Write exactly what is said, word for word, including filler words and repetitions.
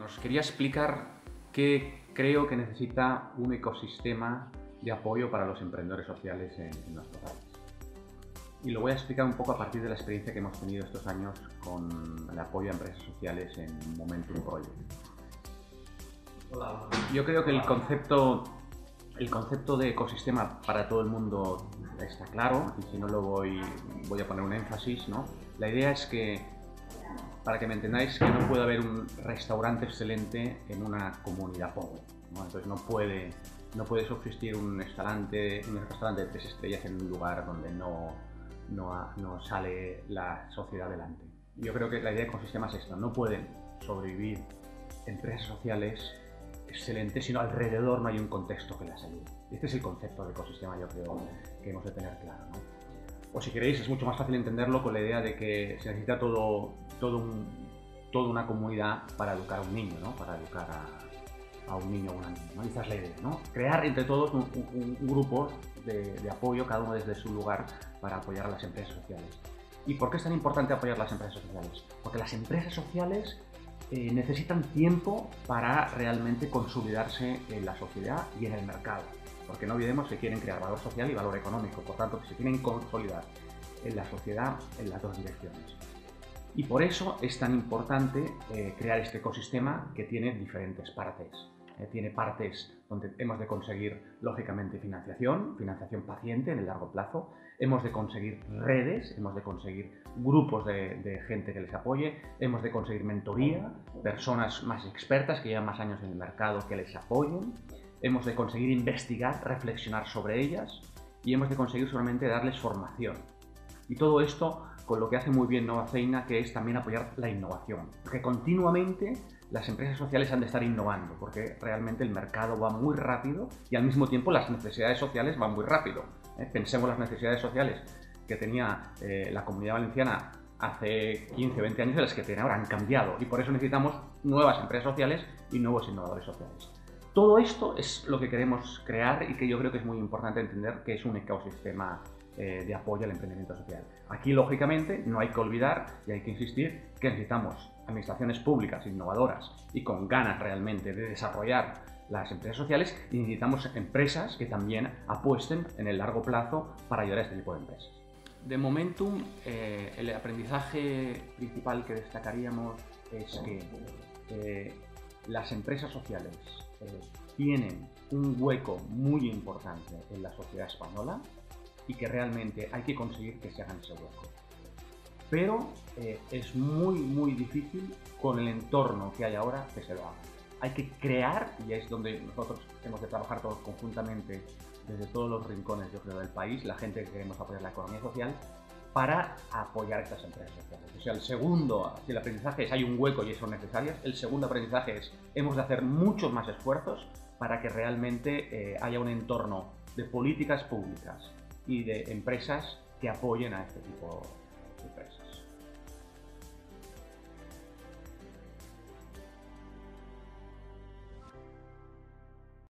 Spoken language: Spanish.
Bueno, os quería explicar qué creo que necesita un ecosistema de apoyo para los emprendedores sociales en, en nuestro país. Y lo voy a explicar un poco a partir de la experiencia que hemos tenido estos años con el apoyo a empresas sociales en Momentum Project. Yo creo que el concepto, el concepto de ecosistema para todo el mundo está claro, y si no lo voy, voy a poner un énfasis, ¿no? La idea es que, para que me entendáis, que no puede haber un restaurante excelente en una comunidad pobre, ¿no? Entonces no puede, no puede subsistir un restaurante, un restaurante de tres estrellas en un lugar donde no, no, no sale la sociedad adelante. Yo creo que la idea de ecosistema es esto: no pueden sobrevivir empresas sociales excelentes si no alrededor no hay un contexto que las ayude. Este es el concepto de ecosistema, yo creo, que hemos de tener claro, ¿no? O si queréis, es mucho más fácil entenderlo con la idea de que se necesita todo, todo un, toda una comunidad para educar a un niño, ¿no? Para educar a, a un niño o una niña, ¿no? Y esa es la idea, ¿no? Crear entre todos un, un, un grupo de, de apoyo, cada uno desde su lugar, para apoyar a las empresas sociales. ¿Y por qué es tan importante apoyar a las empresas sociales? Porque las empresas sociales eh, necesitan tiempo para realmente consolidarse en la sociedad y en el mercado. Porque no olvidemos que quieren crear valor social y valor económico, por tanto que se quieren consolidar en la sociedad en las dos direcciones. Y por eso es tan importante eh, crear este ecosistema que tiene diferentes partes. Eh, tiene partes donde hemos de conseguir, lógicamente, financiación, financiación paciente en el largo plazo. Hemos de conseguir redes, hemos de conseguir grupos de, de gente que les apoye, hemos de conseguir mentoría, personas más expertas que llevan más años en el mercado que les apoyen. Hemos de conseguir investigar, reflexionar sobre ellas, y hemos de conseguir solamente darles formación. Y todo esto con lo que hace muy bien Nova Feina, que es también apoyar la innovación. Porque continuamente las empresas sociales han de estar innovando, porque realmente el mercado va muy rápido y al mismo tiempo las necesidades sociales van muy rápido. ¿Eh? Pensemos las necesidades sociales que tenía eh, la Comunidad Valenciana hace quince o veinte años y las que tiene ahora han cambiado. Y por eso necesitamos nuevas empresas sociales y nuevos innovadores sociales. Todo esto es lo que queremos crear y que yo creo que es muy importante entender que es un ecosistema eh, de apoyo al emprendimiento social. Aquí, lógicamente, no hay que olvidar y hay que insistir que necesitamos administraciones públicas innovadoras y con ganas realmente de desarrollar las empresas sociales, y necesitamos empresas que también apuesten en el largo plazo para ayudar a este tipo de empresas. De Momentum, eh, el aprendizaje principal que destacaríamos es que eh, las empresas sociales eh, tienen un hueco muy importante en la sociedad española y que realmente hay que conseguir que se hagan ese hueco. Pero eh, es muy, muy difícil con el entorno que hay ahora que se lo haga. Hay que crear, y es donde nosotros hemos de trabajar todos conjuntamente desde todos los rincones, yo creo, del país, la gente que queremos apoyar la economía social, para apoyar a estas empresas sociales. O sea, el segundo, si el aprendizaje es hay un hueco y son necesarias, el segundo aprendizaje es hemos de hacer muchos más esfuerzos para que realmente eh, haya un entorno de políticas públicas y de empresas que apoyen a este tipo de empresas.